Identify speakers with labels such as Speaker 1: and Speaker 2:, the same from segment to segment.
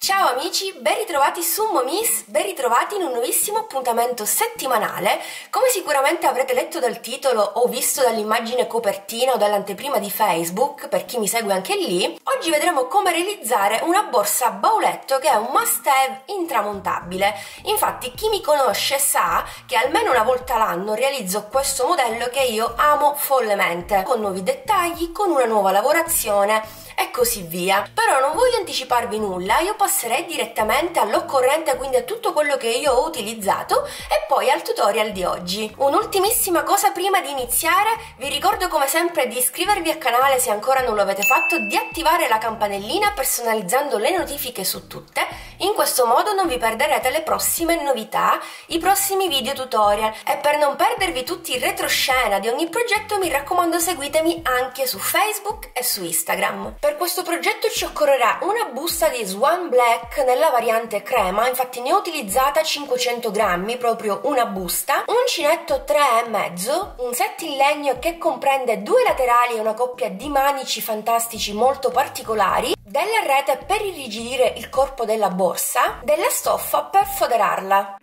Speaker 1: Ciao amici, ben ritrovati su Momis, ben ritrovati in un nuovissimo appuntamento settimanale. Come sicuramente avrete letto dal titolo o visto dall'immagine copertina o dall'anteprima di Facebook, per chi mi segue anche lì, oggi vedremo come realizzare una borsa bauletto che è un must have intramontabile. Infatti chi mi conosce sa che almeno una volta l'anno realizzo questo modello che io amo follemente, con nuovi dettagli, con una nuova lavorazione e così via. Però non voglio anticiparvi nulla, io passerei direttamente all'occorrente, quindi a tutto quello che io ho utilizzato e poi al tutorial di oggi. Un'ultimissima cosa prima di iniziare, vi ricordo come sempre di iscrivervi al canale se ancora non lo avete fatto, di attivare la campanellina personalizzando le notifiche su tutte, in questo modo non vi perderete le prossime novità, i prossimi video tutorial, e per non perdervi tutti i retroscena di ogni progetto mi raccomando seguitemi anche su Facebook e su Instagram. Per questo progetto ci occorrerà una busta di Swan Black nella variante crema, infatti ne ho utilizzata 500 grammi, proprio una busta, un uncinetto 3,5, un set in legno che comprende due laterali e una coppia di manici fantastici molto particolari, della rete per irrigidire il corpo della borsa, della stoffa per foderarla.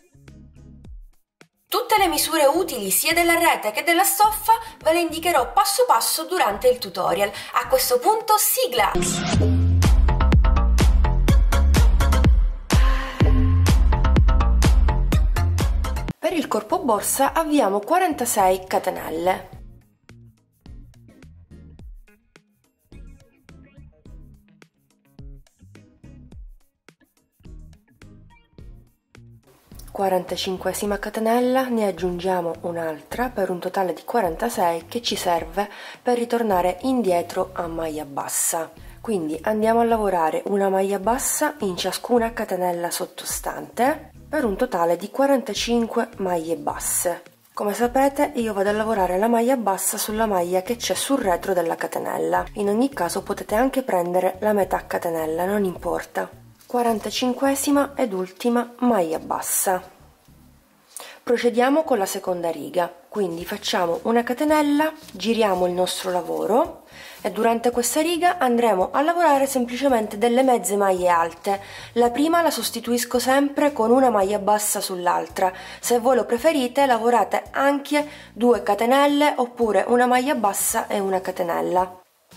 Speaker 1: Tutte le misure utili sia della rete che della stoffa ve le indicherò passo passo durante il tutorial. A questo punto sigla! Per il corpo borsa avviamo 46 catenelle. Quarantacinquesima catenella, ne aggiungiamo un'altra per un totale di 46 che ci serve per ritornare indietro a maglia bassa. Quindi andiamo a lavorare una maglia bassa in ciascuna catenella sottostante per un totale di 45 maglie basse. Come sapete io vado a lavorare la maglia bassa sulla maglia che c'è sul retro della catenella. In ogni caso potete anche prendere la metà catenella, non importa. 45esima ed ultima maglia bassa. Procediamo con la seconda riga, quindi facciamo una catenella, giriamo il nostro lavoro e durante questa riga andremo a lavorare semplicemente delle mezze maglie alte. La prima la sostituisco sempre con una maglia bassa sull'altra. Se voi lo preferite lavorate anche 2 catenelle oppure una maglia bassa e una catenella.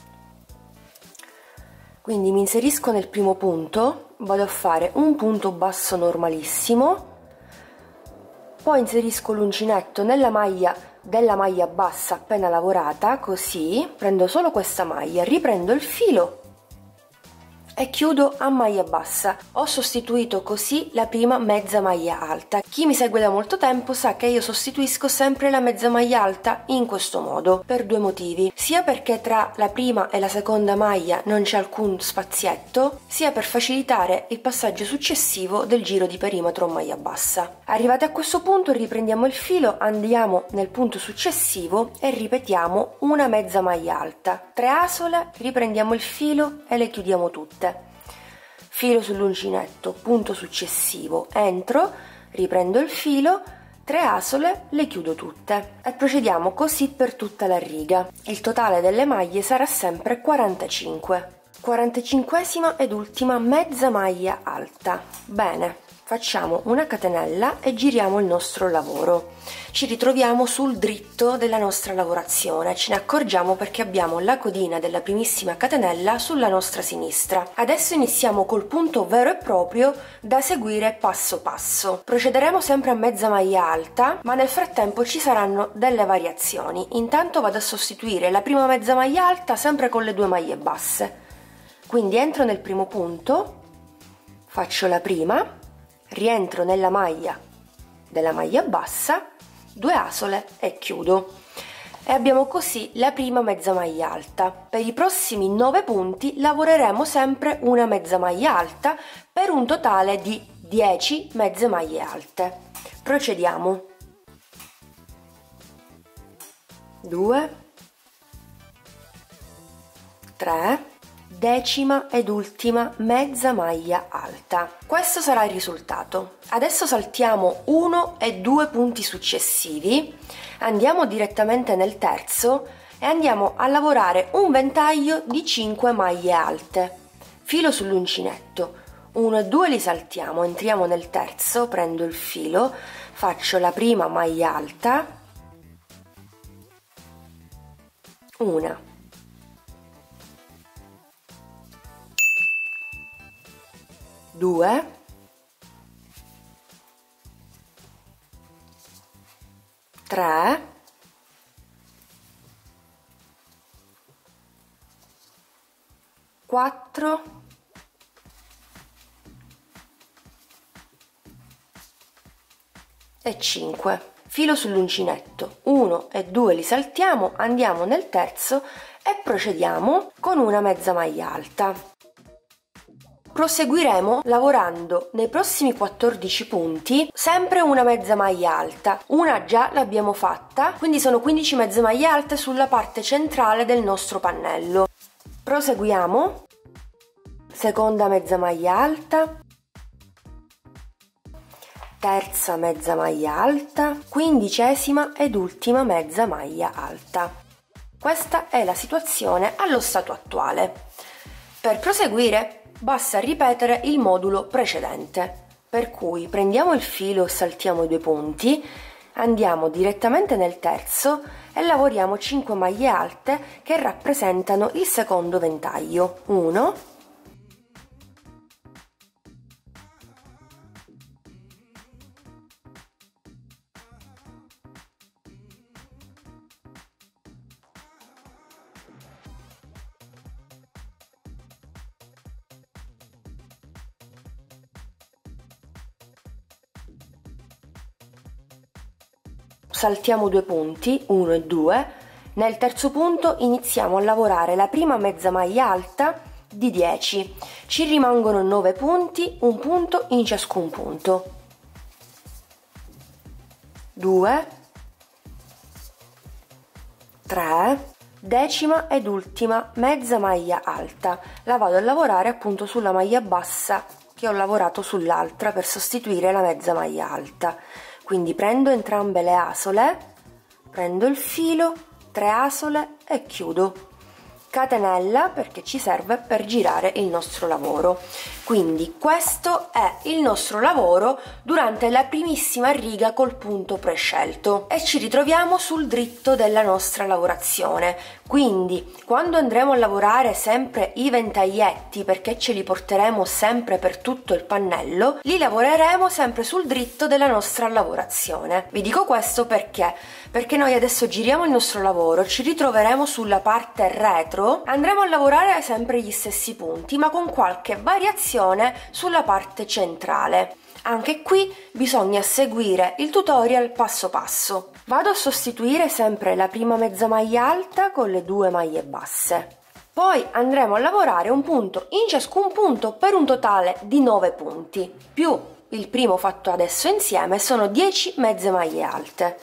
Speaker 1: Quindi mi inserisco nel primo punto, vado a fare un punto basso normalissimo, poi inserisco l'uncinetto nella maglia della maglia bassa appena lavorata, così prendo solo questa maglia, riprendo il filo e chiudo a maglia bassa. Ho sostituito così la prima mezza maglia alta. Chi mi segue da molto tempo sa che io sostituisco sempre la mezza maglia alta in questo modo, per due motivi: sia perché tra la prima e la seconda maglia non c'è alcun spazietto, sia per facilitare il passaggio successivo del giro di perimetro a maglia bassa. Arrivati a questo punto riprendiamo il filo, andiamo nel punto successivo e ripetiamo una mezza maglia alta, 3 asole, riprendiamo il filo e le chiudiamo tutte. Filo sull'uncinetto, punto successivo, entro, riprendo il filo, 3 asole, le chiudo tutte e procediamo così per tutta la riga. Il totale delle maglie sarà sempre 45. 45esima ed ultima mezza maglia alta. Bene, facciamo una catenella e giriamo il nostro lavoro. Ci ritroviamo sul dritto della nostra lavorazione, ce ne accorgiamo perché abbiamo la codina della primissima catenella sulla nostra sinistra. Adesso iniziamo col punto vero e proprio da seguire passo passo. Procederemo sempre a mezza maglia alta, ma nel frattempo ci saranno delle variazioni. Intanto vado a sostituire la prima mezza maglia alta sempre con le 2 maglie basse. Quindi entro nel primo punto, faccio la prima, rientro nella maglia della maglia bassa, 2 asole e chiudo. E abbiamo così la prima mezza maglia alta. Per i prossimi 9 punti lavoreremo sempre una mezza maglia alta per un totale di 10 mezze maglie alte. Procediamo. 2, 3, decima ed ultima mezza maglia alta. Questo sarà il risultato. Adesso saltiamo 1 e 2 punti successivi, andiamo direttamente nel terzo e andiamo a lavorare un ventaglio di 5 maglie alte. Filo sull'uncinetto, 1 e 2 li saltiamo, entriamo nel terzo, prendo il filo, faccio la prima maglia alta, una, due, tre, quattro, 5. Filo sull'uncinetto, 1 e 2 li saltiamo, andiamo nel terzo e procediamo con una mezza maglia alta. Proseguiremo lavorando nei prossimi 14 punti sempre una mezza maglia alta. Una già l'abbiamo fatta, quindi sono 15 mezze maglie alte sulla parte centrale del nostro pannello. Proseguiamo, seconda mezza maglia alta, terza mezza maglia alta, quindicesima ed ultima mezza maglia alta. Questa è la situazione allo stato attuale. Per proseguire basta ripetere il modulo precedente, per cui prendiamo il filo e saltiamo i 2 punti, andiamo direttamente nel terzo e lavoriamo 5 maglie alte che rappresentano il secondo ventaglio. 1, 2, saltiamo 2 punti, 1 e 2, nel terzo punto iniziamo a lavorare la prima mezza maglia alta di 10, ci rimangono 9 punti, un punto in ciascun punto, 2, 3, decima ed ultima mezza maglia alta, la vado a lavorare appunto sulla maglia bassa che ho lavorato sull'altra per sostituire la mezza maglia alta. Quindi prendo entrambe le asole, prendo il filo, 3 asole e chiudo. Catenella perché ci serve per girare il nostro lavoro. Quindi questo è il nostro lavoro durante la primissima riga col punto prescelto e ci ritroviamo sul dritto della nostra lavorazione. Quindi quando andremo a lavorare sempre i ventaglietti, perché ce li porteremo sempre per tutto il pannello, li lavoreremo sempre sul dritto della nostra lavorazione. Vi dico questo perché noi adesso giriamo il nostro lavoro, ci ritroveremo sulla parte retro, andremo a lavorare sempre gli stessi punti ma con qualche variazione sulla parte centrale. Anche qui bisogna seguire il tutorial passo passo. Vado a sostituire sempre la prima mezza maglia alta con le 2 maglie basse. Poi andremo a lavorare un punto in ciascun punto per un totale di 9 punti, più il primo fatto adesso insieme sono 10 mezze maglie alte.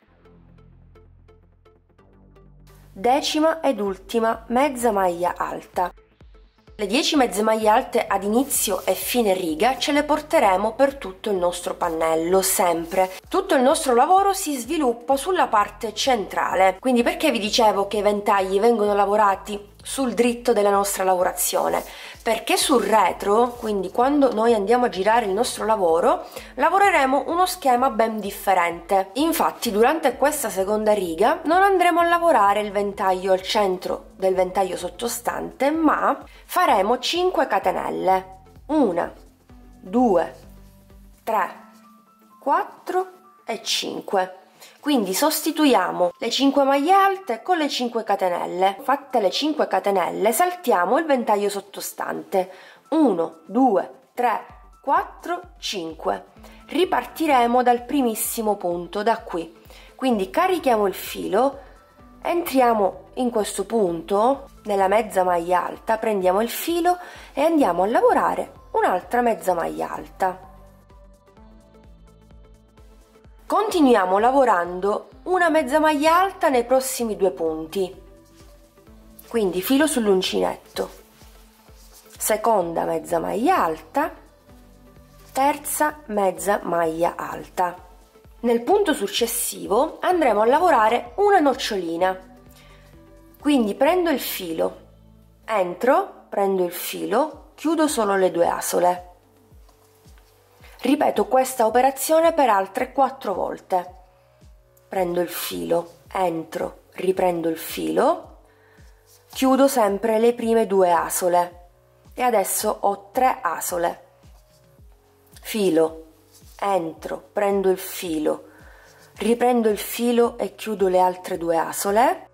Speaker 1: Decima ed ultima mezza maglia alta. Le 10 mezze maglie alte ad inizio e fine riga ce le porteremo per tutto il nostro pannello, sempre. Tutto il nostro lavoro si sviluppa sulla parte centrale. Quindi perché vi dicevo che i ventagli vengono lavorati sul dritto della nostra lavorazione? Perché sul retro, quindi quando noi andiamo a girare il nostro lavoro, lavoreremo uno schema ben differente. Infatti durante questa seconda riga non andremo a lavorare il ventaglio al centro del ventaglio sottostante, ma faremo 5 catenelle. 1, 2, 3, 4 e 5. Quindi sostituiamo le 5 maglie alte con le 5 catenelle. Fatte le 5 catenelle saltiamo il ventaglio sottostante. 1, 2, 3, 4, 5. Ripartiremo dal primissimo punto, da qui. Quindi carichiamo il filo, entriamo in questo punto, nella mezza maglia alta, prendiamo il filo e andiamo a lavorare un'altra mezza maglia alta. Continuiamo lavorando una mezza maglia alta nei prossimi 2 punti, quindi filo sull'uncinetto, seconda mezza maglia alta, terza mezza maglia alta. Nel punto successivo andremo a lavorare una nocciolina, quindi prendo il filo, entro, prendo il filo, chiudo solo le 2 asole, Ripeto questa operazione per altre 4 volte. Prendo il filo, entro, riprendo il filo, chiudo sempre le prime 2 asole e adesso ho 3 asole. Filo, entro, prendo il filo, riprendo il filo e chiudo le altre 2 asole.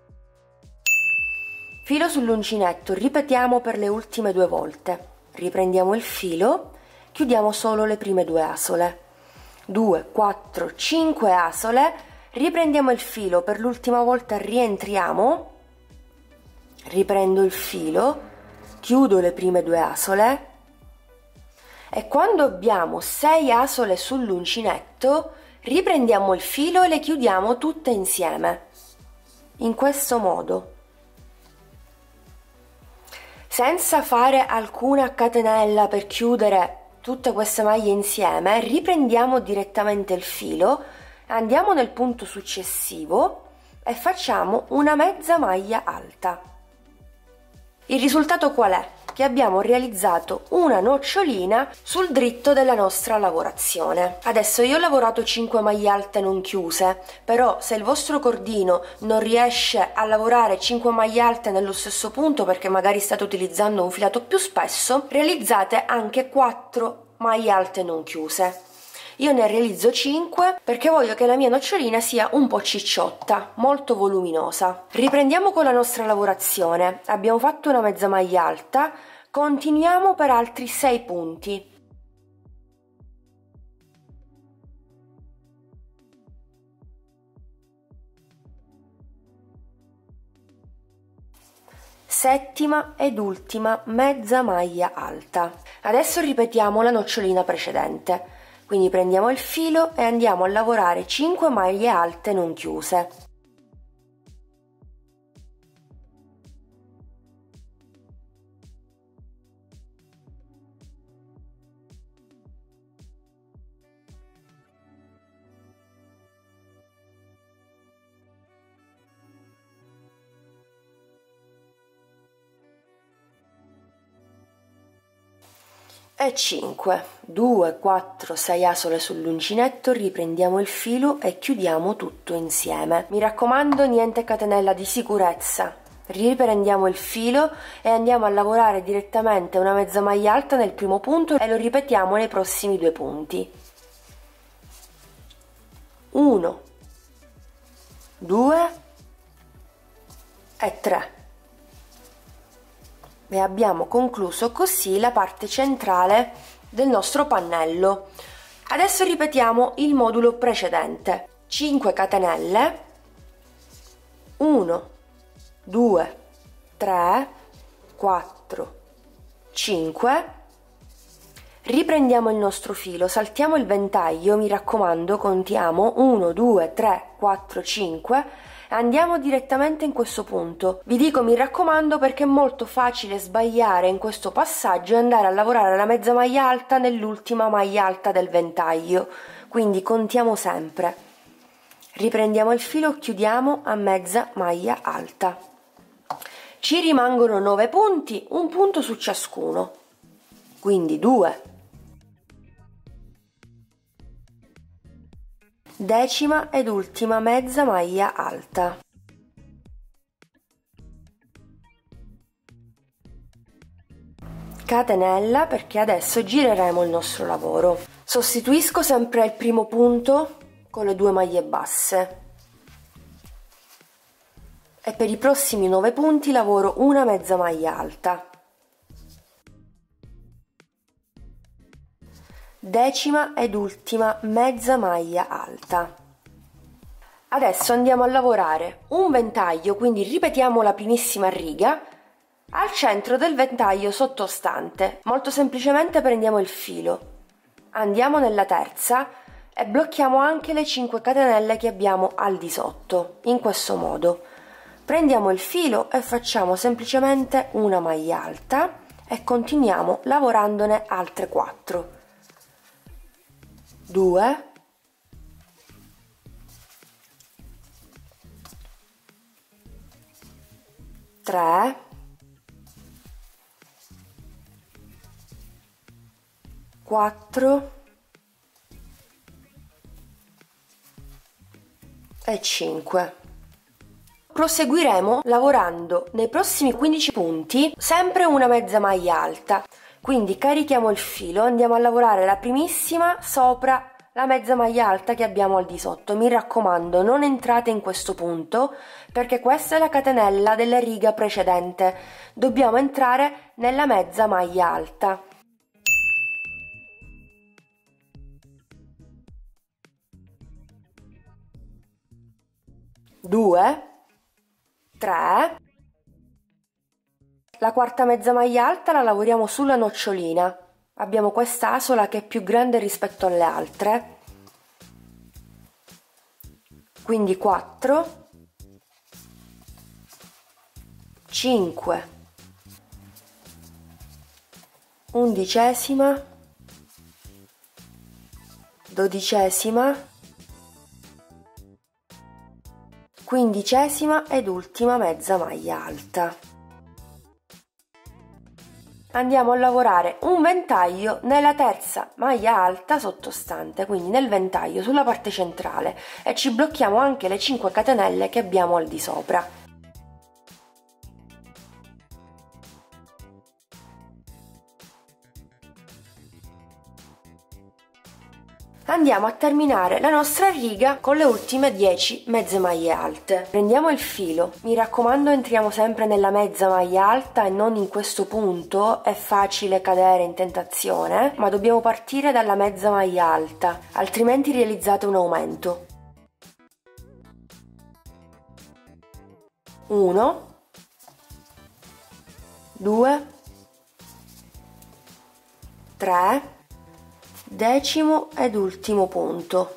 Speaker 1: Filo sull'uncinetto, ripetiamo per le ultime 2 volte. Riprendiamo il filo, chiudiamo solo le prime 2 asole. 2, 4, 5 asole, riprendiamo il filo, per l'ultima volta rientriamo, riprendo il filo, chiudo le prime 2 asole e quando abbiamo 6 asole sull'uncinetto riprendiamo il filo e le chiudiamo tutte insieme, in questo modo. Senza fare alcuna catenella per chiudere tutte queste maglie insieme, riprendiamo direttamente il filo, andiamo nel punto successivo e facciamo una mezza maglia alta. Il risultato qual è? Che abbiamo realizzato una nocciolina sul dritto della nostra lavorazione. Adesso io ho lavorato 5 maglie alte non chiuse, però se il vostro cordino non riesce a lavorare 5 maglie alte nello stesso punto perché magari state utilizzando un filato più spesso, realizzate anche 4 maglie alte non chiuse. Io ne realizzo 5 perché voglio che la mia nocciolina sia un po' cicciotta, molto voluminosa. Riprendiamo con la nostra lavorazione. Abbiamo fatto una mezza maglia alta, continuiamo per altri 6 punti. Settima ed ultima mezza maglia alta. Adesso ripetiamo la nocciolina precedente. Quindi prendiamo il filo e andiamo a lavorare 5 maglie alte non chiuse. E 5, 2, 4, 6 asole sull'uncinetto, riprendiamo il filo e chiudiamo tutto insieme. Mi raccomando, niente catenella di sicurezza. Riprendiamo il filo e andiamo a lavorare direttamente una mezza maglia alta nel primo punto e lo ripetiamo nei prossimi 2 punti. 1, 2 e 3. E abbiamo concluso così la parte centrale del nostro pannello. Adesso ripetiamo il modulo precedente. 5 catenelle, 1, 2, 3, 4, 5. Riprendiamo il nostro filo, saltiamo il ventaglio, mi raccomando, contiamo 1, 2, 3, 4, 5. Andiamo direttamente in questo punto. Vi dico mi raccomando perché è molto facile sbagliare in questo passaggio e andare a lavorare la mezza maglia alta nell'ultima maglia alta del ventaglio, quindi contiamo sempre. Riprendiamo il filo, chiudiamo a mezza maglia alta. Ci rimangono 9 punti, un punto su ciascuno, quindi 2. Decima ed ultima mezza maglia alta. Catenella perché adesso gireremo il nostro lavoro. Sostituisco sempre il primo punto con le 2 maglie basse e per i prossimi 9 punti lavoro una mezza maglia alta. Decima ed ultima mezza maglia alta. Adesso andiamo a lavorare un ventaglio, quindi ripetiamo la primissima riga al centro del ventaglio sottostante. Molto semplicemente prendiamo il filo, andiamo nella terza e blocchiamo anche le 5 catenelle che abbiamo al di sotto, in questo modo. Prendiamo il filo e facciamo semplicemente una maglia alta e continuiamo lavorandone altre 4. 2, 3, 4, e 5. Proseguiremo lavorando nei prossimi 15 punti sempre una mezza maglia alta, quindi carichiamo il filo, andiamo a lavorare la primissima sopra la mezza maglia alta che abbiamo al di sotto. Mi raccomando, non entrate in questo punto perché questa è la catenella della riga precedente, dobbiamo entrare nella mezza maglia alta. Due, 3, la quarta mezza maglia alta la lavoriamo sulla nocciolina. Abbiamo questa asola che è più grande rispetto alle altre, quindi 4, 5, undicesima, dodicesima, quindicesima ed ultima mezza maglia alta. Andiamo a lavorare un ventaglio nella terza maglia alta sottostante, quindi nel ventaglio sulla parte centrale, e ci blocchiamo anche le 5 catenelle che abbiamo al di sopra. Andiamo a terminare la nostra riga con le ultime 10 mezze maglie alte. Prendiamo il filo, mi raccomando entriamo sempre nella mezza maglia alta e non in questo punto, è facile cadere in tentazione, ma dobbiamo partire dalla mezza maglia alta, altrimenti realizzate un aumento. 1, 2, 3, decimo ed ultimo punto.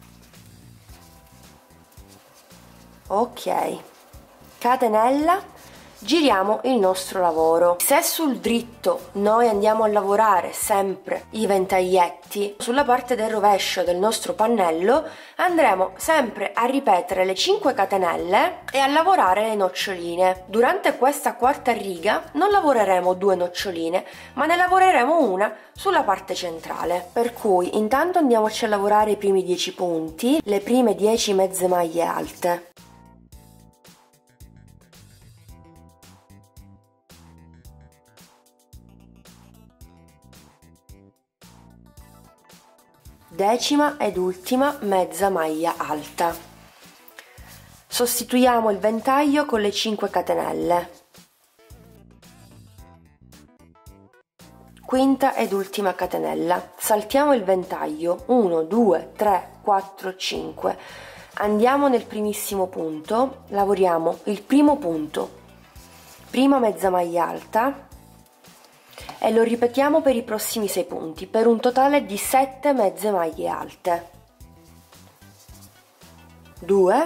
Speaker 1: Ok, catenella, giriamo il nostro lavoro. Se sul dritto noi andiamo a lavorare sempre i ventaglietti, sulla parte del rovescio del nostro pannello andremo sempre a ripetere le 5 catenelle e a lavorare le noccioline. Durante questa quarta riga non lavoreremo 2 noccioline, ma ne lavoreremo una sulla parte centrale. Per cui intanto andiamoci a lavorare i primi 10 punti, le prime 10 mezze maglie alte. Decima ed ultima mezza maglia alta. Sostituiamo il ventaglio con le 5 catenelle. Quinta ed ultima catenella. Saltiamo il ventaglio. 1, 2, 3, 4, 5. Andiamo nel primissimo punto, lavoriamo il primo punto, prima mezza maglia alta, e lo ripetiamo per i prossimi 6 punti, per un totale di 7 mezze maglie alte. 2,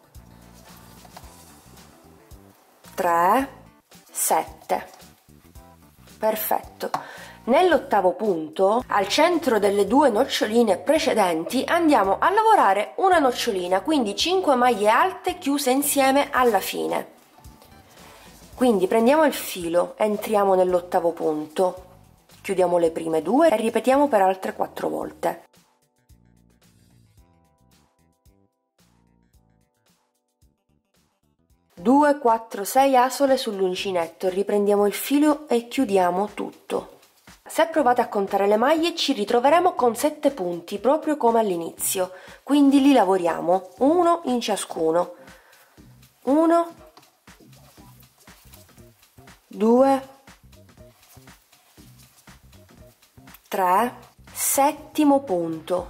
Speaker 1: 3, 7. Perfetto. Nell'ottavo punto, al centro delle 2 noccioline precedenti, andiamo a lavorare una nocciolina, quindi 5 maglie alte chiuse insieme alla fine. Quindi prendiamo il filo, entriamo nell'ottavo punto, chiudiamo le prime 2 e ripetiamo per altre 4 volte. Due, 4, 6 asole sull'uncinetto, riprendiamo il filo e chiudiamo tutto. Se provate a contare le maglie ci ritroveremo con 7 punti, proprio come all'inizio, quindi li lavoriamo, uno in ciascuno. 1, 2, 3, settimo punto.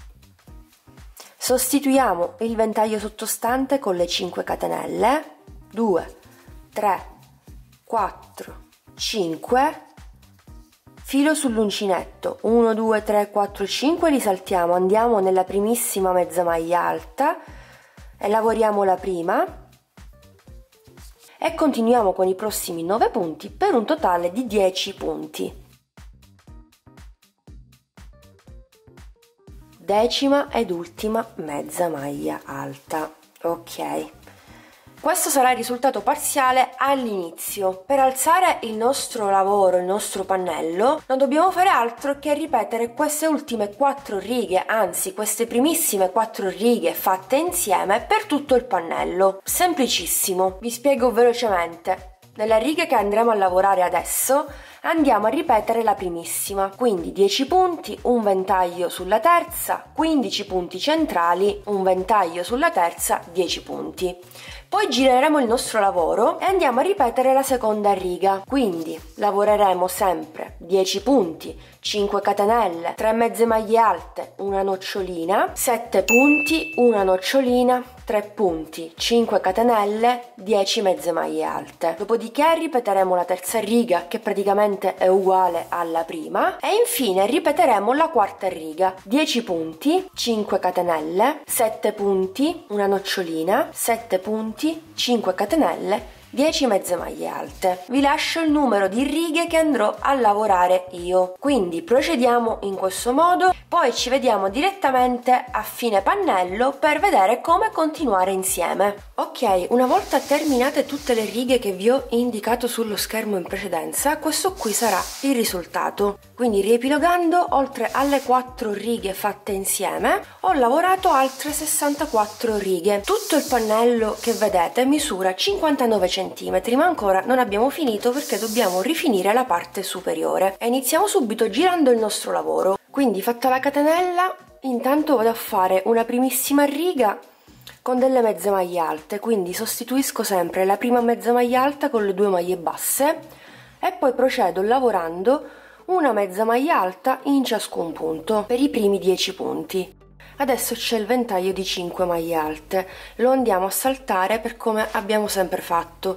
Speaker 1: Sostituiamo il ventaglio sottostante con le 5 catenelle, 2, 3, 4, 5, filo sull'uncinetto, 1, 2, 3, 4, 5, li saltiamo, andiamo nella primissima mezza maglia alta e lavoriamo la prima. E continuiamo con i prossimi 9 punti per un totale di 10 punti. Decima ed ultima mezza maglia alta. Ok, Questo sarà il risultato parziale all'inizio. Per alzare il nostro lavoro, il nostro pannello, non dobbiamo fare altro che ripetere queste ultime 4 righe, anzi queste primissime 4 righe fatte insieme per tutto il pannello. Semplicissimo, vi spiego velocemente. Nella riga che andremo a lavorare adesso andiamo a ripetere la primissima, quindi 10 punti, un ventaglio sulla terza, 15 punti centrali, un ventaglio sulla terza, 10 punti. Poi gireremo il nostro lavoro e andiamo a ripetere la seconda riga, quindi lavoreremo sempre 10 punti, 5 catenelle, 3 mezze maglie alte, una nocciolina, 7 punti, una nocciolina, 3 punti, 5 catenelle, 10 mezze maglie alte. Dopodiché ripeteremo la terza riga, che praticamente è uguale alla prima, e infine ripeteremo la quarta riga, 10 punti, 5 catenelle, 7 punti, una nocciolina, 7 punti, 5 catenelle, 10 mezze maglie alte. Vi lascio il numero di righe che andrò a lavorare io, quindi procediamo in questo modo, poi ci vediamo direttamente a fine pannello per vedere come continuare insieme. Ok, una volta terminate tutte le righe che vi ho indicato sullo schermo in precedenza, questo qui sarà il risultato. Quindi riepilogando, oltre alle 4 righe fatte insieme, ho lavorato altre 64 righe. Tutto il pannello che vedete misura 59 cm, ma ancora non abbiamo finito perché dobbiamo rifinire la parte superiore. E iniziamo subito girando il nostro lavoro. Quindi fatta la catenella, intanto vado a fare una primissima riga con delle mezze maglie alte, quindi sostituisco sempre la prima mezza maglia alta con le 2 maglie basse e poi procedo lavorando una mezza maglia alta in ciascun punto per i primi 10 punti. Adesso c'è il ventaglio di 5 maglie alte, lo andiamo a saltare per come abbiamo sempre fatto: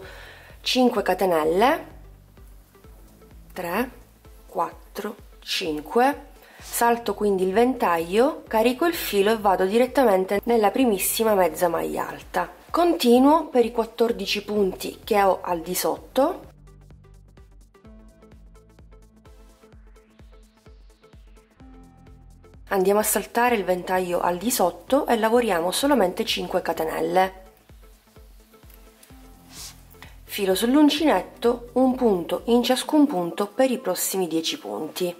Speaker 1: 5 catenelle, 3, 4, 5, salto quindi il ventaglio, carico il filo e vado direttamente nella primissima mezza maglia alta. Continuo per i 14 punti che ho al di sotto, andiamo a saltare il ventaglio al di sotto e lavoriamo solamente 5 catenelle. Filo sull'uncinetto, un punto in ciascun punto per i prossimi 10 punti.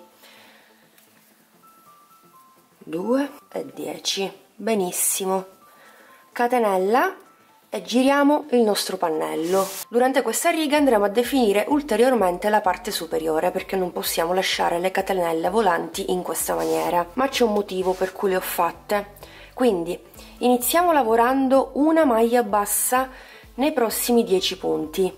Speaker 1: 2 e 10. Benissimo. Catenella e giriamo il nostro pannello. Durante questa riga andremo a definire ulteriormente la parte superiore, perché non possiamo lasciare le catenelle volanti in questa maniera, ma c'è un motivo per cui le ho fatte. Quindi iniziamo lavorando una maglia bassa nei prossimi 10 punti.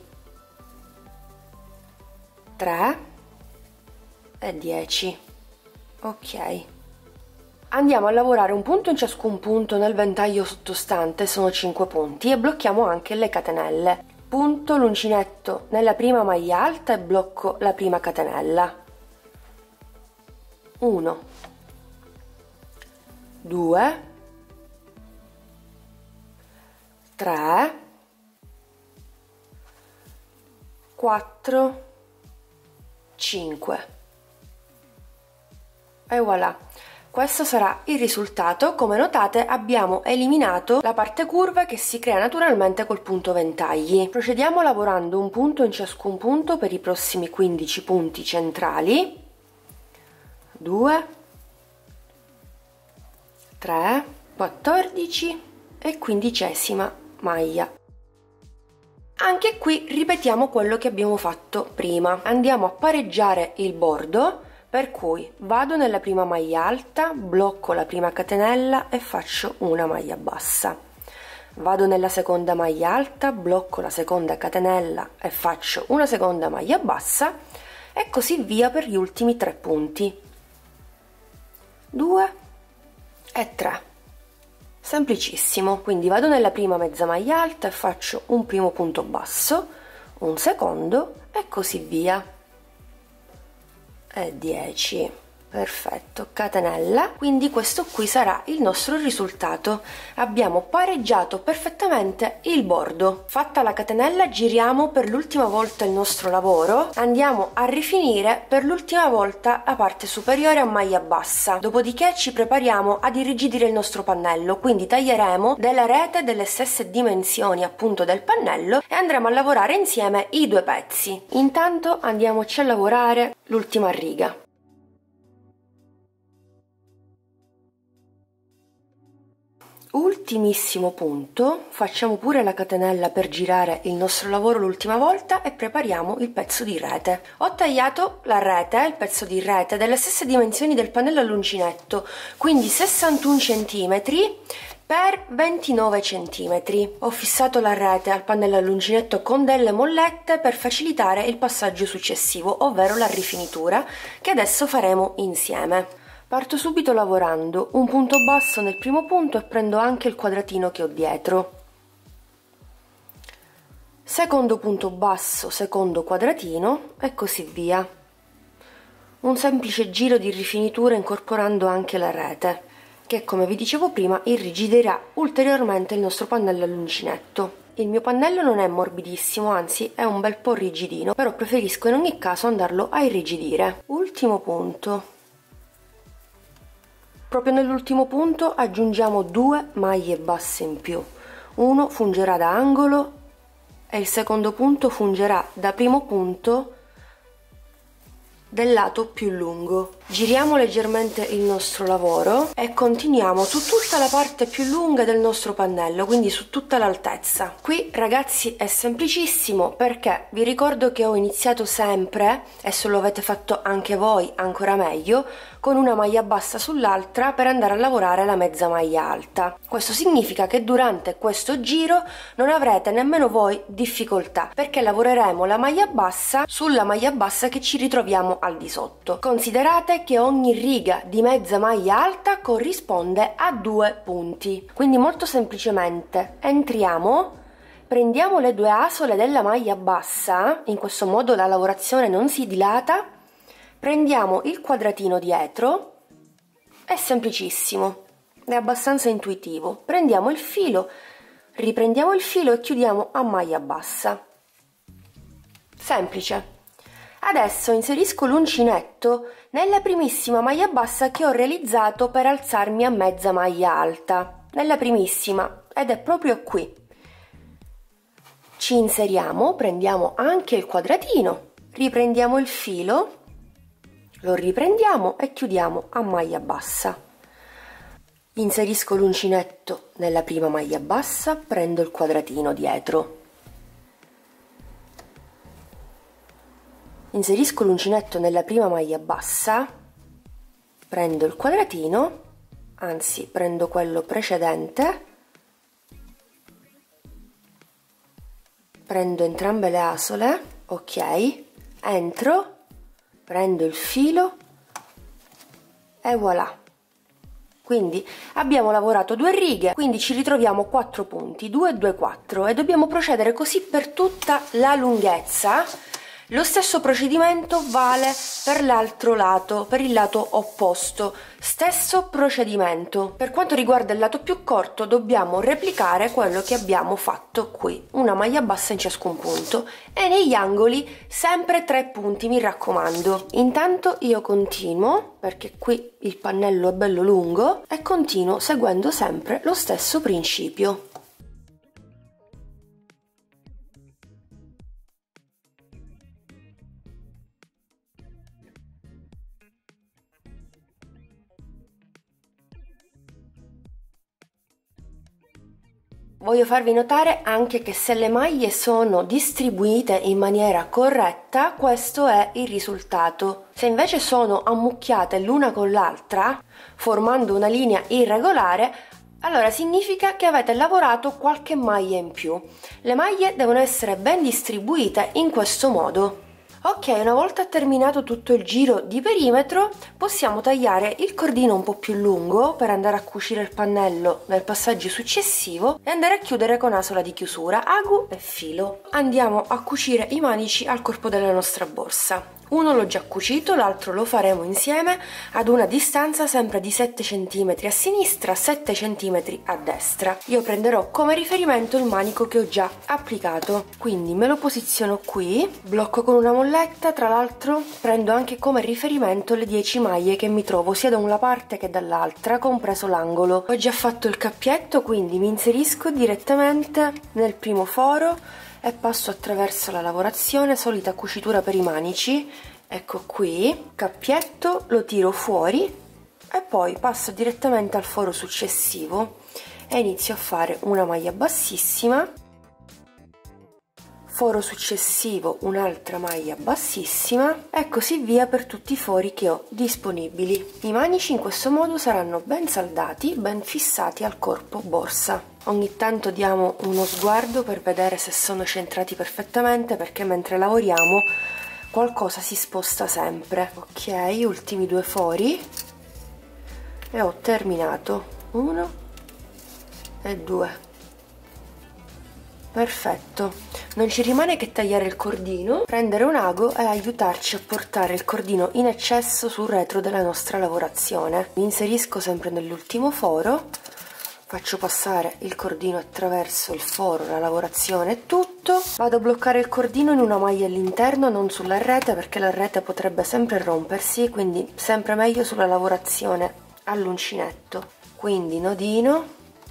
Speaker 1: 3 e 10. Ok. Andiamo a lavorare un punto in ciascun punto nel ventaglio sottostante, sono 5 punti, e blocchiamo anche le catenelle. Punto l'uncinetto nella prima maglia alta e blocco la prima catenella. 1, 2, 3, 4, 5 e voilà. Questo sarà il risultato. Come notate abbiamo eliminato la parte curva che si crea naturalmente col punto ventagli. Procediamo lavorando un punto in ciascun punto per i prossimi 15 punti centrali. 2, 3, 14 e 15ª maglia. Anche qui ripetiamo quello che abbiamo fatto prima. Andiamo a pareggiare il bordo, per cui vado nella prima maglia alta, blocco la prima catenella e faccio una maglia bassa. Vado nella seconda maglia alta, blocco la seconda catenella e faccio una seconda maglia bassa, e così via per gli ultimi 3 punti. 2 e 3. Semplicissimo. Quindi vado nella prima mezza maglia alta e faccio un primo punto basso, un secondo e così via. E 10. Perfetto, catenella, quindi questo qui sarà il nostro risultato. Abbiamo pareggiato perfettamente il bordo. Fatta la catenella, giriamo per l'ultima volta il nostro lavoro, andiamo a rifinire per l'ultima volta la parte superiore a maglia bassa, dopodiché ci prepariamo ad irrigidire il nostro pannello, quindi taglieremo della rete delle stesse dimensioni appunto del pannello e andremo a lavorare insieme i due pezzi. Intanto andiamoci a lavorare l'ultima riga. Ultimissimo punto, facciamo pure la catenella per girare il nostro lavoro l'ultima volta e prepariamo il pezzo di rete. Ho tagliato la rete, il pezzo di rete delle stesse dimensioni del pannello all'uncinetto, quindi 61 cm per 29 cm. Ho fissato la rete al pannello all'uncinetto con delle mollette per facilitare il passaggio successivo, ovvero la rifinitura, che adesso faremo insieme. Parto subito lavorando un punto basso nel primo punto e prendo anche il quadratino che ho dietro. Secondo punto basso, secondo quadratino e così via. Un semplice giro di rifinitura incorporando anche la rete, che come vi dicevo prima irrigidirà ulteriormente il nostro pannello all'uncinetto. Il mio pannello non è morbidissimo, anzi è un bel po' rigidino, però preferisco in ogni caso andarlo a irrigidire. Ultimo punto. Proprio nell'ultimo punto aggiungiamo 2 maglie basse in più. Uno fungerà da angolo e il secondo punto fungerà da primo punto del lato più lungo. Giriamo leggermente il nostro lavoro e continuiamo su tutta la parte più lunga del nostro pannello, quindi su tutta l'altezza. Qui ragazzi è semplicissimo, perché vi ricordo che ho iniziato sempre, e se lo avete fatto anche voi ancora meglio, con una maglia bassa sull'altra per andare a lavorare la mezza maglia alta. Questo significa che durante questo giro non avrete nemmeno voi difficoltà, perché lavoreremo la maglia bassa sulla maglia bassa che ci ritroviamo al di sotto. Considerate che ogni riga di mezza maglia alta corrisponde a 2 punti, quindi molto semplicemente entriamo, prendiamo le 2 asole della maglia bassa, in questo modo la lavorazione non si dilata, prendiamo il quadratino dietro, è semplicissimo, è abbastanza intuitivo, prendiamo il filo, riprendiamo il filo e chiudiamo a maglia bassa. Semplice. Adesso inserisco l'uncinetto nella primissima maglia bassa che ho realizzato per alzarmi a mezza maglia alta, nella primissima, ed è proprio qui. Ci inseriamo, prendiamo anche il quadratino, riprendiamo il filo, lo riprendiamo e chiudiamo a maglia bassa. Inserisco l'uncinetto nella prima maglia bassa, prendo il quadratino dietro. Inserisco l'uncinetto nella prima maglia bassa, prendo il quadratino, anzi prendo quello precedente, prendo entrambe le asole, ok, entro, prendo il filo e voilà. Quindi abbiamo lavorato 2 righe, quindi ci ritroviamo 4 punti, 2, 2, 4 e dobbiamo procedere così per tutta la lunghezza. Lo stesso procedimento vale per l'altro lato, per il lato opposto, stesso procedimento. Per quanto riguarda il lato più corto dobbiamo replicare quello che abbiamo fatto qui, una maglia bassa in ciascun punto e negli angoli sempre 3 punti, mi raccomando. Intanto io continuo, perché qui il pannello è bello lungo, e continuo seguendo sempre lo stesso principio. Voglio farvi notare anche che se le maglie sono distribuite in maniera corretta, questo è il risultato. Se invece sono ammucchiate l'una con l'altra, formando una linea irregolare, allora significa che avete lavorato qualche maglia in più. Le maglie devono essere ben distribuite in questo modo. Ok, una volta terminato tutto il giro di perimetro, possiamo tagliare il cordino un po' più lungo per andare a cucire il pannello nel passaggio successivo e andare a chiudere con asola di chiusura, agu e filo. Andiamo a cucire i manici al corpo della nostra borsa. Uno l'ho già cucito, l'altro lo faremo insieme ad una distanza sempre di 7 cm a sinistra, 7 cm a destra. Io prenderò come riferimento il manico che ho già applicato, quindi me lo posiziono qui, blocco con una molletta, tra l'altro prendo anche come riferimento le 10 maglie che mi trovo sia da una parte che dall'altra, compreso l'angolo. Ho già fatto il cappietto, quindi mi inserisco direttamente nel primo foro e passo attraverso la lavorazione, solita cucitura per i manici, ecco qui, cappietto, lo tiro fuori e poi passo direttamente al foro successivo e inizio a fare una maglia bassissima, foro successivo un'altra maglia bassissima e così via per tutti i fori che ho disponibili. I manici in questo modo saranno ben saldati, ben fissati al corpo borsa. Ogni tanto diamo uno sguardo per vedere se sono centrati perfettamente, perché mentre lavoriamo qualcosa si sposta sempre. Ok, ultimi 2 fori e ho terminato. 1 e 2. Perfetto, non ci rimane che tagliare il cordino, prendere un ago e aiutarci a portare il cordino in eccesso sul retro della nostra lavorazione. Mi inserisco sempre nell'ultimo foro, faccio passare il cordino attraverso il foro, la lavorazione e tutto. Vado a bloccare il cordino in una maglia all'interno, non sulla rete, perché la rete potrebbe sempre rompersi, quindi sempre meglio sulla lavorazione all'uncinetto. Quindi nodino,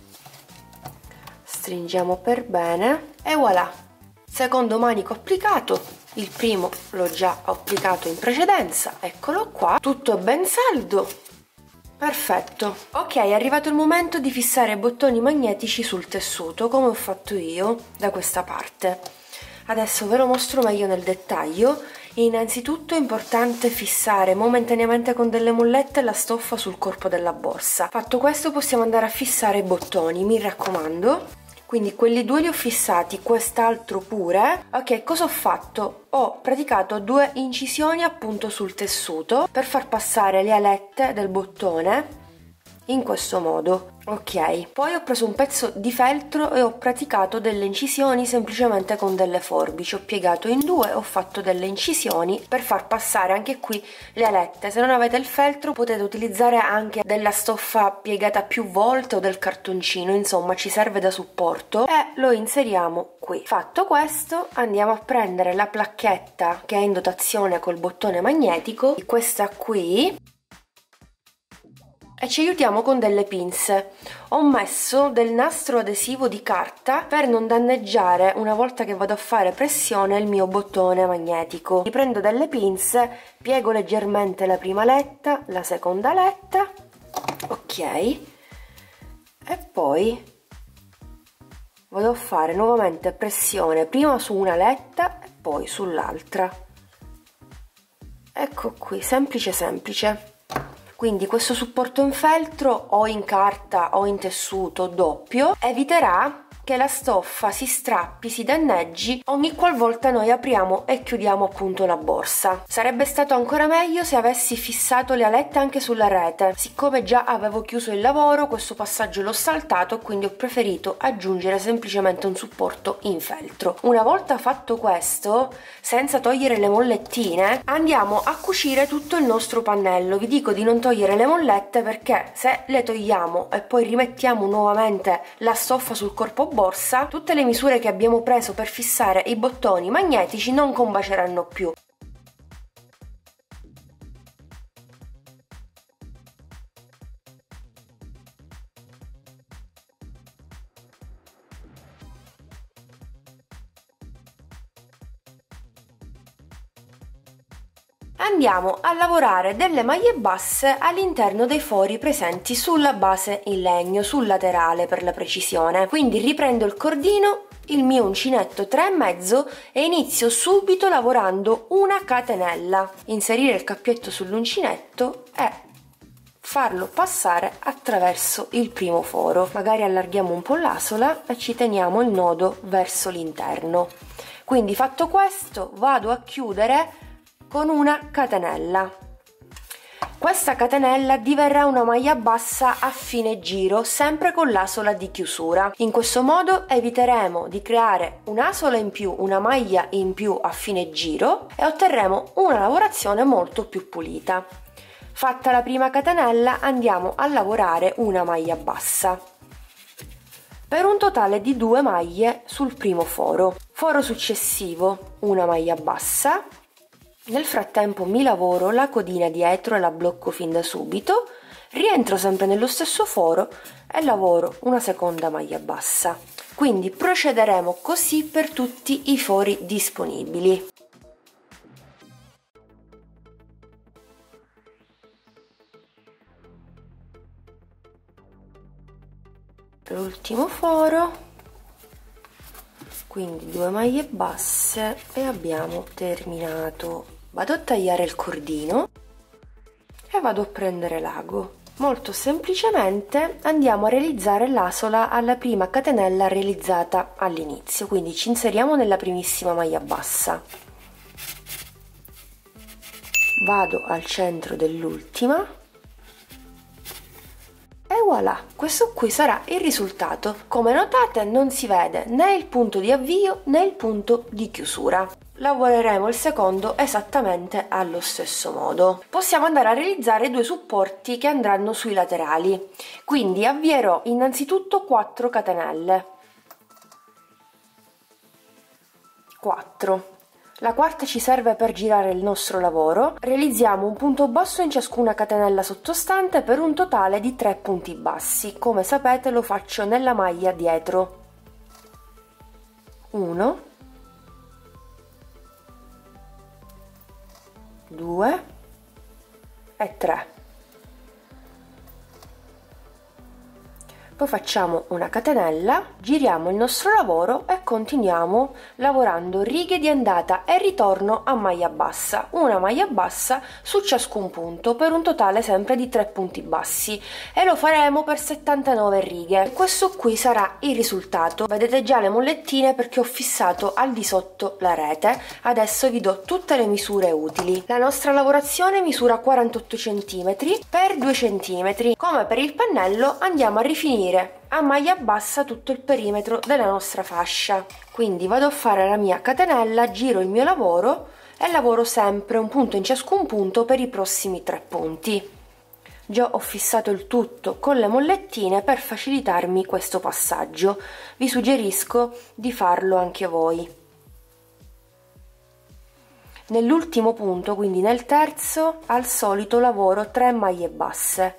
Speaker 1: stringiamo per bene e voilà, secondo manico applicato. Il primo l'ho già applicato in precedenza, eccolo qua, tutto ben saldo, perfetto. Ok, è arrivato il momento di fissare i bottoni magnetici sul tessuto, come ho fatto io da questa parte. Adesso ve lo mostro meglio nel dettaglio. Innanzitutto è importante fissare momentaneamente con delle mollette la stoffa sul corpo della borsa. Fatto questo possiamo andare a fissare i bottoni, mi raccomando. Quindi quelli 2 li ho fissati, quest'altro pure. Ok, cosa ho fatto? Ho praticato 2 incisioni appunto sul tessuto per far passare le alette del bottone in questo modo. Ok, poi ho preso un pezzo di feltro e ho praticato delle incisioni semplicemente con delle forbici. Ho piegato in 2, ho fatto delle incisioni per far passare anche qui le alette. Se non avete il feltro potete utilizzare anche della stoffa piegata più volte o del cartoncino, insomma ci serve da supporto, e lo inseriamo qui. Fatto questo andiamo a prendere la placchetta che è in dotazione col bottone magnetico, questa qui, e ci aiutiamo con delle pinze. Ho messo del nastro adesivo di carta per non danneggiare una volta che vado a fare pressione il mio bottone magnetico. Prendo delle pinze, piego leggermente la prima letta, la seconda letta, ok, e poi vado a fare nuovamente pressione prima su una letta e poi sull'altra. Ecco qui, semplice semplice. Quindi questo supporto in feltro o in carta o in tessuto doppio eviterà che la stoffa si strappi, si danneggi ogni qualvolta noi apriamo e chiudiamo appunto la borsa. Sarebbe stato ancora meglio se avessi fissato le alette anche sulla rete. Siccome già avevo chiuso il lavoro, questo passaggio l'ho saltato, quindi ho preferito aggiungere semplicemente un supporto in feltro. Una volta fatto questo, senza togliere le mollettine, andiamo a cucire tutto il nostro pannello. Vi dico di non togliere le mollette perché se le togliamo e poi rimettiamo nuovamente la stoffa sul corpo borsa, tutte le misure che abbiamo preso per fissare i bottoni magnetici non combaceranno più. Andiamo a lavorare delle maglie basse all'interno dei fori presenti sulla base in legno, sul laterale per la precisione. Quindi riprendo il cordino, il mio uncinetto 3,5 e inizio subito lavorando una catenella. Inserire il cappietto sull'uncinetto e farlo passare attraverso il primo foro. Magari allarghiamo un po' l'asola e ci teniamo il nodo verso l'interno. Quindi fatto questo vado a chiudere con una catenella. Questa catenella diverrà una maglia bassa a fine giro, sempre con l'asola di chiusura. In questo modo eviteremo di creare un'asola in più, una maglia in più a fine giro e otterremo una lavorazione molto più pulita. Fatta la prima catenella andiamo a lavorare una maglia bassa per un totale di 2 maglie sul primo foro. Foro successivo una maglia bassa. Nel frattempo mi lavoro la codina dietro e la blocco fin da subito, rientro sempre nello stesso foro e lavoro una seconda maglia bassa. Quindi procederemo così per tutti i fori disponibili. L'ultimo foro, quindi 2 maglie basse e abbiamo terminato. Vado a tagliare il cordino e vado a prendere l'ago. Molto semplicemente andiamo a realizzare l'asola alla prima catenella realizzata all'inizio, quindi ci inseriamo nella primissima maglia bassa, vado al centro dell'ultima e voilà, questo qui sarà il risultato. Come notate non si vede né il punto di avvio né il punto di chiusura. Lavoreremo il secondo esattamente allo stesso modo. Possiamo andare a realizzare 2 supporti che andranno sui laterali, quindi avvierò innanzitutto 4 catenelle. 4. La quarta ci serve per girare il nostro lavoro. Realizziamo un punto basso in ciascuna catenella sottostante per un totale di 3 punti bassi. Come sapete lo faccio nella maglia dietro. 1, 2 e 3. Poi facciamo una catenella, giriamo il nostro lavoro e continuiamo lavorando righe di andata e ritorno a maglia bassa, una maglia bassa su ciascun punto per un totale sempre di 3 punti bassi e lo faremo per 79 righe. Questo qui sarà il risultato. Vedete già le mollettine perché ho fissato al di sotto la rete. Adesso vi do tutte le misure utili. La nostra lavorazione misura 48 cm per 2 cm. Come per il pannello andiamo a rifinire a maglia bassa tutto il perimetro della nostra fascia. Quindi vado a fare la mia catenella, giro il mio lavoro e lavoro sempre un punto in ciascun punto per i prossimi 3 punti. Già ho fissato il tutto con le mollettine per facilitarmi questo passaggio. Vi suggerisco di farlo anche voi. Nell'ultimo punto, quindi nel terzo, al solito lavoro 3 maglie basse.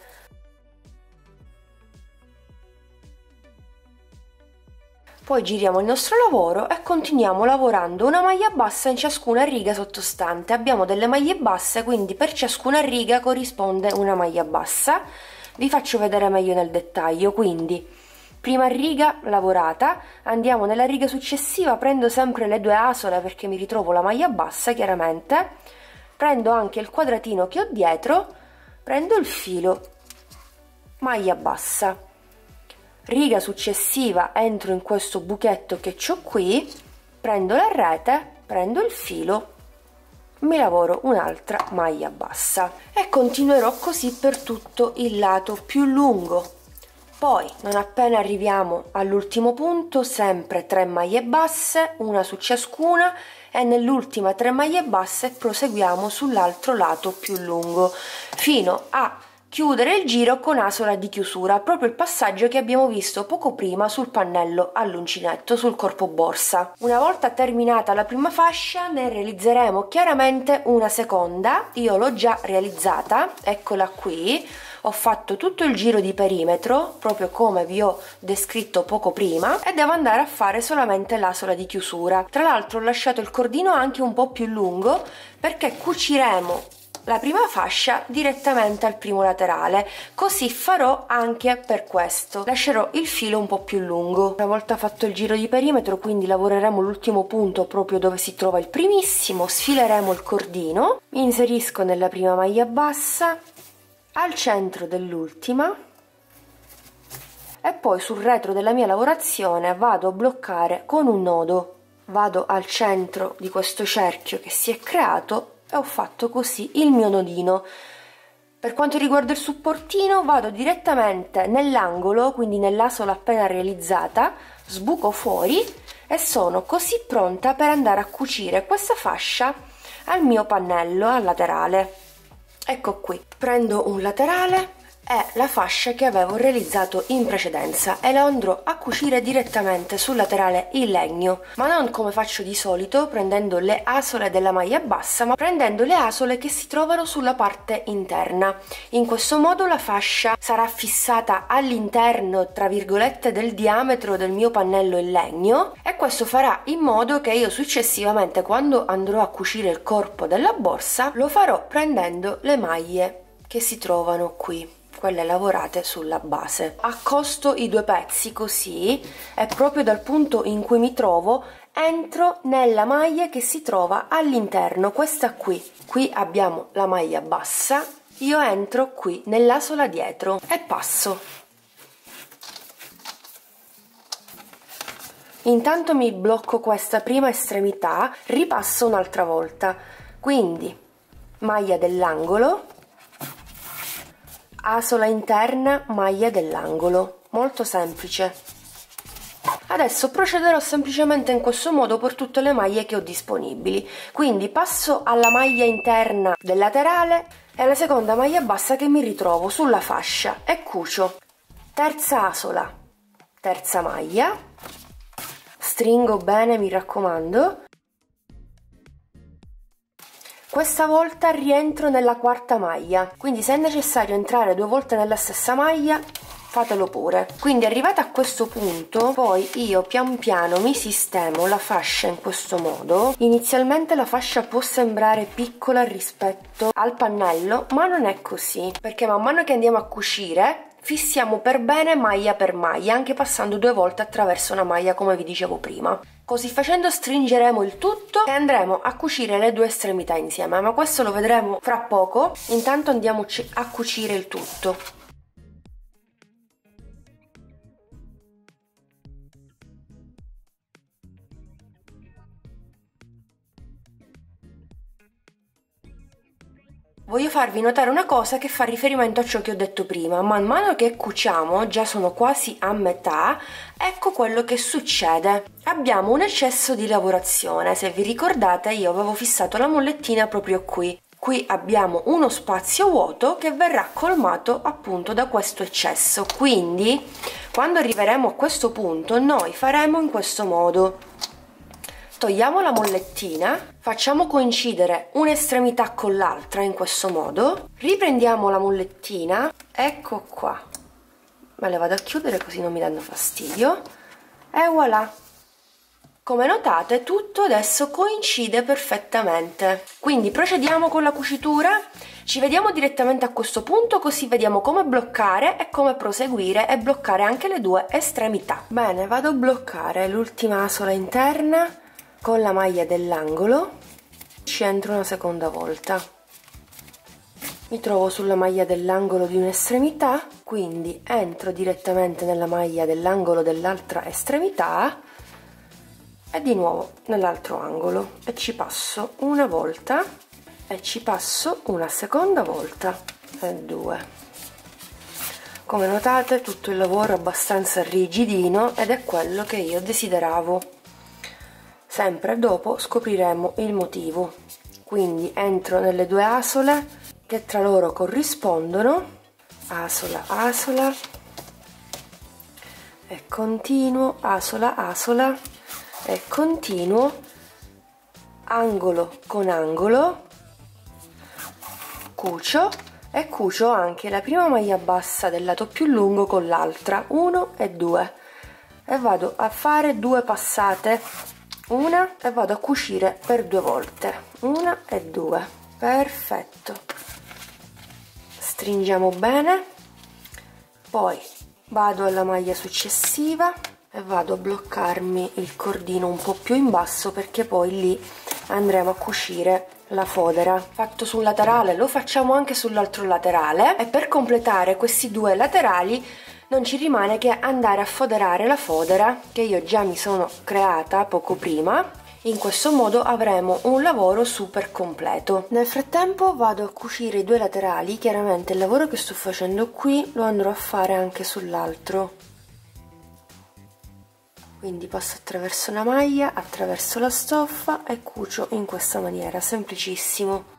Speaker 1: Poi giriamo il nostro lavoro e continuiamo lavorando una maglia bassa in ciascuna riga sottostante. Abbiamo delle maglie basse, quindi per ciascuna riga corrisponde una maglia bassa. Vi faccio vedere meglio nel dettaglio. Quindi prima riga lavorata, andiamo nella riga successiva, prendo sempre le 2 asole perché mi ritrovo la maglia bassa chiaramente, prendo anche il quadratino che ho dietro, prendo il filo, maglia bassa. Riga successiva, entro in questo buchetto che ho qui, prendo la rete, prendo il filo, mi lavoro un'altra maglia bassa e continuerò così per tutto il lato più lungo. Poi, non appena arriviamo all'ultimo punto, sempre 3 maglie basse, una su ciascuna, e nell'ultima 3 maglie basse proseguiamo sull'altro lato più lungo fino a chiudere il giro con asola di chiusura, proprio il passaggio che abbiamo visto poco prima sul pannello all'uncinetto sul corpo borsa. Una volta terminata la prima fascia ne realizzeremo chiaramente una seconda. Io l'ho già realizzata, eccola qui. Ho fatto tutto il giro di perimetro proprio come vi ho descritto poco prima e devo andare a fare solamente l'asola di chiusura. Tra l'altro ho lasciato il cordino anche un po' più lungo perché cuciremo la prima fascia direttamente al primo laterale, così farò anche per questo. Lascerò il filo un po' più lungo. Una volta fatto il giro di perimetro, quindi lavoreremo l'ultimo punto proprio dove si trova il primissimo, sfileremo il cordino, mi inserisco nella prima maglia bassa, al centro dell'ultima e poi sul retro della mia lavorazione vado a bloccare con un nodo. Vado al centro di questo cerchio che si è creato e ho fatto così il mio nodino. Per quanto riguarda il supportino, vado direttamente nell'angolo, quindi nell'asola appena realizzata, sbuco fuori e sono così pronta per andare a cucire questa fascia al mio pannello al laterale. Ecco qui, prendo un laterale e la fascia che avevo realizzato in precedenza e la andrò a cucire direttamente sul laterale in legno, ma non come faccio di solito prendendo le asole della maglia bassa, ma prendendo le asole che si trovano sulla parte interna. In questo modo la fascia sarà fissata all'interno, tra virgolette, del diametro del mio pannello in legno, e questo farà in modo che io successivamente, quando andrò a cucire il corpo della borsa, lo farò prendendo le maglie che si trovano qui, quelle lavorate sulla base. Accosto i due pezzi così e proprio dal punto in cui mi trovo entro nella maglia che si trova all'interno, questa qui. Qui abbiamo la maglia bassa, io entro qui nell'asola dietro e passo. Intanto mi blocco questa prima estremità, ripasso un'altra volta, quindi maglia dell'angolo, asola interna, maglia dell'angolo, molto semplice. Adesso procederò semplicemente in questo modo per tutte le maglie che ho disponibili, quindi passo alla maglia interna del laterale e alla seconda maglia bassa che mi ritrovo sulla fascia e cucio. Terza asola, terza maglia, stringo bene, mi raccomando. Questa volta rientro nella quarta maglia, quindi se è necessario entrare due volte nella stessa maglia, fatelo pure. Quindi arrivata a questo punto, poi io pian piano mi sistemo la fascia in questo modo. Inizialmente la fascia può sembrare piccola rispetto al pannello, ma non è così, perché man mano che andiamo a cucire fissiamo per bene maglia per maglia, anche passando due volte attraverso una maglia come vi dicevo prima. Così facendo stringeremo il tutto e andremo a cucire le due estremità insieme, ma questo lo vedremo fra poco. Intanto andiamo a cucire il tutto. Voglio farvi notare una cosa che fa riferimento a ciò che ho detto prima. Man mano che cuciamo, già sono quasi a metà, ecco quello che succede. Abbiamo un eccesso di lavorazione. Se vi ricordate, io avevo fissato la mollettina proprio qui. Qui abbiamo uno spazio vuoto che verrà colmato appunto da questo eccesso. Quindi, quando arriveremo a questo punto, noi faremo in questo modo. Togliamo la mollettina, facciamo coincidere un'estremità con l'altra in questo modo, riprendiamo la mollettina, ecco qua, me le vado a chiudere così non mi danno fastidio, e voilà! Come notate tutto adesso coincide perfettamente. Quindi procediamo con la cucitura, ci vediamo direttamente a questo punto così vediamo come bloccare e come proseguire e bloccare anche le due estremità. Bene, vado a bloccare l'ultima asola interna con la maglia dell'angolo, ci entro una seconda volta, mi trovo sulla maglia dell'angolo di un'estremità, quindi entro direttamente nella maglia dell'angolo dell'altra estremità e di nuovo nell'altro angolo e ci passo una volta e ci passo una seconda volta e due. Come notate tutto il lavoro è abbastanza rigidino ed è quello che io desideravo. Sempre dopo scopriremo il motivo. Quindi entro nelle due asole che tra loro corrispondono, asola, asola e continuo, asola, asola e continuo, angolo con angolo, cucio e cucio anche la prima maglia bassa del lato più lungo con l'altra, 1 e 2, e vado a fare due passate, una e vado a cucire per due volte, una e due, perfetto. Stringiamo bene, poi vado alla maglia successiva e vado a bloccarmi il cordino un po' più in basso perché poi lì andremo a cucire la fodera. Fatto sul laterale lo facciamo anche sull'altro laterale e per completare questi due laterali non ci rimane che andare a foderare la fodera che io già mi sono creata poco prima. In questo modo avremo un lavoro super completo. Nel frattempo vado a cucire i due laterali. Chiaramente il lavoro che sto facendo qui lo andrò a fare anche sull'altro. Quindi passo attraverso la maglia, attraverso la stoffa e cucio in questa maniera, semplicissimo.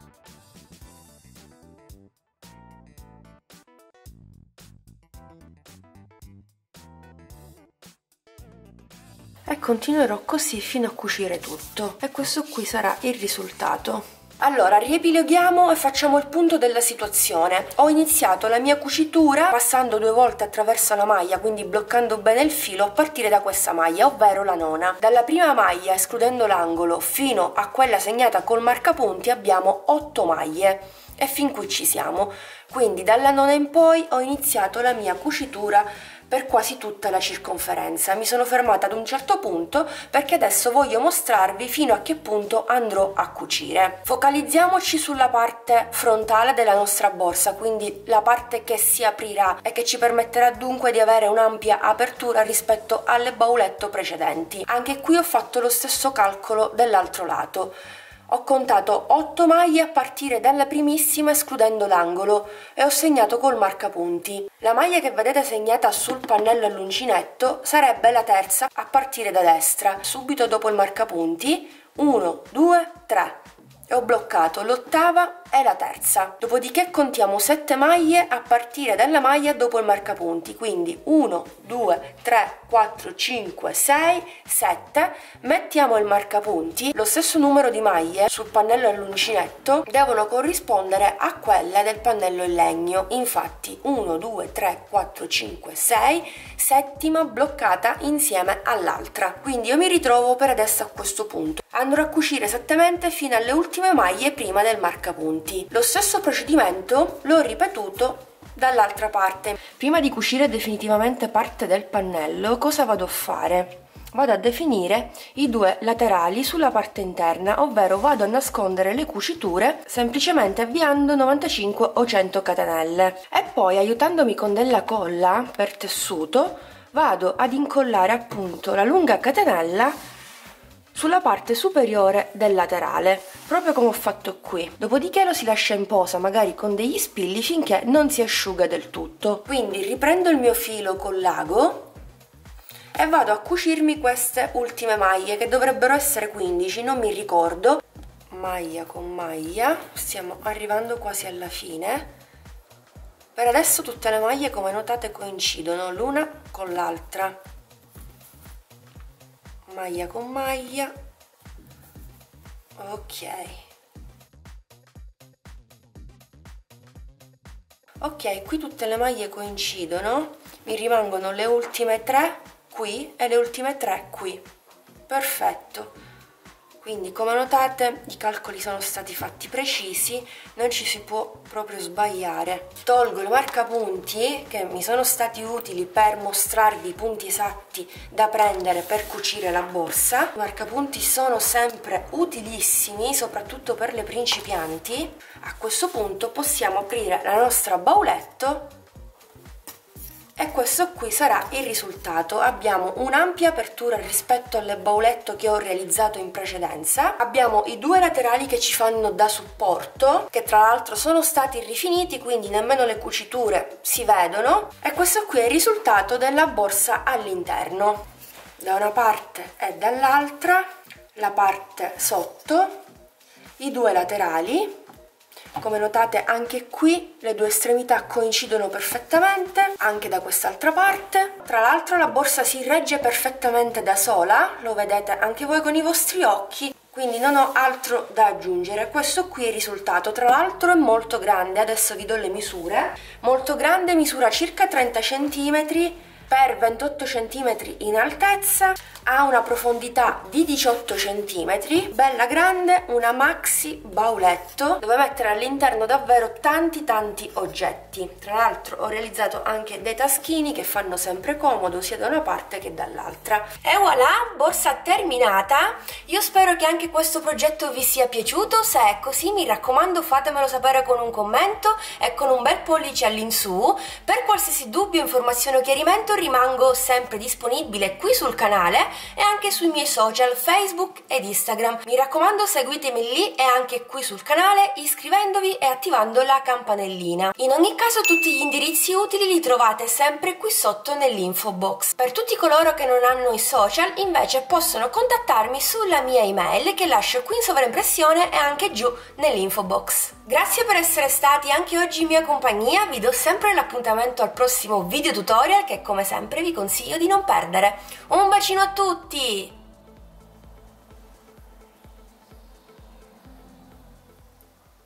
Speaker 1: E continuerò così fino a cucire tutto, e questo qui sarà il risultato. Allora, riepiloghiamo e facciamo il punto della situazione. Ho iniziato la mia cucitura passando 2 volte attraverso la maglia, quindi bloccando bene il filo a partire da questa maglia, ovvero la nona. Dalla prima maglia, escludendo l'angolo, fino a quella segnata col marcapunti abbiamo 8 maglie e fin qui ci siamo. Quindi dalla nona in poi ho iniziato la mia cucitura per quasi tutta la circonferenza. Mi sono fermata ad un certo punto perché adesso voglio mostrarvi fino a che punto andrò a cucire. Focalizziamoci sulla parte frontale della nostra borsa, quindi la parte che si aprirà e che ci permetterà dunque di avere un'ampia apertura rispetto alle bauletto precedenti. Anche qui ho fatto lo stesso calcolo dell'altro lato. Ho contato 8 maglie a partire dalla primissima escludendo l'angolo e ho segnato col marcapunti. La maglia che vedete segnata sul pannello all'uncinetto sarebbe la terza a partire da destra, subito dopo il marcapunti. 1, 2, 3. E ho bloccato l'ottava e la terza. Dopodiché contiamo 7 maglie a partire dalla maglia dopo il marcapunti, quindi 1, 2, 3, 4, 5, 6, 7. Mettiamo il marcapunti. Lo stesso numero di maglie sul pannello all'uncinetto devono corrispondere a quelle del pannello in legno. Infatti 1, 2, 3, 4, 5, 6, settima bloccata insieme all'altra. Quindi io mi ritrovo per adesso a questo punto. Andrò a cucire esattamente fino alle ultime maglie prima del marcapunti. Lo stesso procedimento l'ho ripetuto dall'altra parte. Prima di cucire definitivamente parte del pannello, cosa vado a fare? Vado a definire i due laterali sulla parte interna, ovvero vado a nascondere le cuciture semplicemente avviando 95 o 100 catenelle e poi, aiutandomi con della colla per tessuto, vado ad incollare appunto la lunga catenella sulla parte superiore del laterale, proprio come ho fatto qui. Dopodiché lo si lascia in posa, magari con degli spilli, finché non si asciuga del tutto. Quindi riprendo il mio filo con l'ago e vado a cucirmi queste ultime maglie, che dovrebbero essere 15, non mi ricordo. Maglia con maglia, stiamo arrivando quasi alla fine. Per adesso tutte le maglie, come notate, coincidono l'una con l'altra. Maglia con maglia. Ok, qui tutte le maglie coincidono, mi rimangono le ultime 3 qui e le ultime 3 qui. Perfetto. Quindi, come notate, i calcoli sono stati fatti precisi, non ci si può proprio sbagliare. Tolgo i marcapunti che mi sono stati utili per mostrarvi i punti esatti da prendere per cucire la borsa. I marcapunti sono sempre utilissimi, soprattutto per le principianti. A questo punto possiamo aprire la nostra bauletto e questo qui sarà il risultato. Abbiamo un'ampia apertura rispetto alle bauletto che ho realizzato in precedenza, abbiamo i due laterali che ci fanno da supporto, che tra l'altro sono stati rifiniti, quindi nemmeno le cuciture si vedono, e questo qui è il risultato della borsa all'interno, da una parte e dall'altra, la parte sotto, i due laterali. Come notate anche qui le due estremità coincidono perfettamente, anche da quest'altra parte. Tra l'altro la borsa si regge perfettamente da sola, lo vedete anche voi con i vostri occhi, quindi non ho altro da aggiungere. Questo qui è il risultato. Tra l'altro è molto grande, adesso vi do le misure. Molto grande, misura circa 30 cm per 28 cm in altezza, ha una profondità di 18 cm, bella grande, una maxi bauletto dove mettere all'interno davvero tanti oggetti. Tra l'altro ho realizzato anche dei taschini che fanno sempre comodo sia da una parte che dall'altra. E voilà, borsa terminata. Io spero che anche questo progetto vi sia piaciuto. Se è così, mi raccomando, fatemelo sapere con un commento e con un bel pollice all'insù. Per qualsiasi dubbio, informazione o chiarimento rimango sempre disponibile qui sul canale e anche sui miei social Facebook ed Instagram. Mi raccomando, seguitemi lì e anche qui sul canale iscrivendovi e attivando la campanellina. In ogni caso tutti gli indirizzi utili li trovate sempre qui sotto nell'info box. Per tutti coloro che non hanno i social invece possono contattarmi sulla mia email che lascio qui in sovraimpressione e anche giù nell'info box. Grazie per essere stati anche oggi in mia compagnia, vi do sempre l'appuntamento al prossimo video tutorial che come sempre vi consiglio di non perdere. Un bacino a tutti!